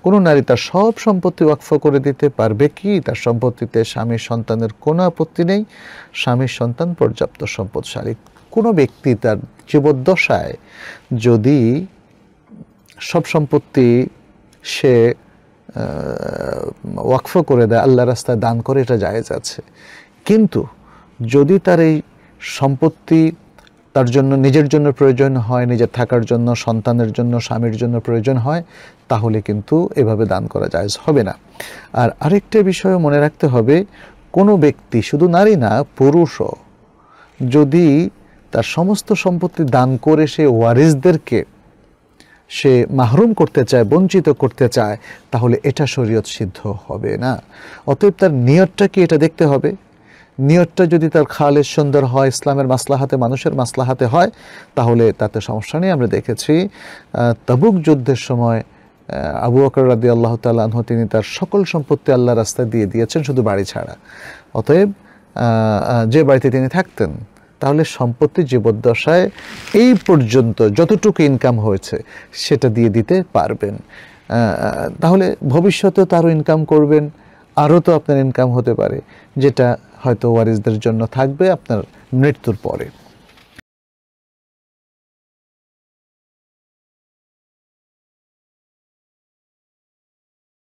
কোনো নারী তার সব সম্পত্তি ওয়াকফ করে দিতে পারবে কি? তার সম্পত্তিতে স্বামীর সন্তানের কোনো আপত্তি নেই, স্বামীর সন্তান পর্যাপ্ত সম্পদশালী। কোনো ব্যক্তি তার জীবদ্দশায় যদি সব সম্পত্তি সে ওয়াকফ করে দেয়, আল্লাহর রাস্তায় দান করে, এটা জায়েজ আছে। কিন্তু যদি তার এই সম্পত্তি তার জন্য নিজের জন্য প্রয়োজন হয়, নিজের থাকার জন্য, সন্তানের জন্য, স্বামীর জন্য প্রয়োজন হয়, তাহলে কিন্তু এভাবে দান করা জায়েজ হবে না। আর আরেকটা বিষয় মনে রাখতে হবে, কোনো ব্যক্তি, শুধু নারী না পুরুষও, যদি তার সমস্ত সম্পত্তি দান করে সে ওয়ারিসদেরকে সে মাহরুম করতে চায়, বঞ্চিত করতে চায়, তাহলে এটা শরীয়ত সিদ্ধ হবে না। অতএব তার নিয়তটা কি এটা দেখতে হবে। নিয়তটা যদি তার খালেস সুন্দর হয়, ইসলামের মাসলাহাতে, মানুষের মাসলাহাতে হয়, তাহলে তাতে সমস্যা নেই। আমরা দেখেছি তাবুক যুদ্ধের সময় আবু বকর রাদিয়াল্লাহু তাআলা আনহু তিনি তার সকল সম্পত্তি আল্লাহর রাস্তায় দিয়ে দিয়েছেন, শুধু বাড়ি ছাড়া। অতএব যে বাড়িতে তিনি থাকতেন, তাহলে সম্পত্তি জীবদ্দশায় এই পর্যন্ত যতটুকু ইনকাম হয়েছে সেটা দিয়ে দিতে পারবেন। তাহলে ভবিষ্যতেও তারও ইনকাম করবেন, আরও তো আপনার ইনকাম হতে পারে, যেটা হয়তো ওয়ারিসদের জন্য থাকবে আপনার মৃত্যুর পরে।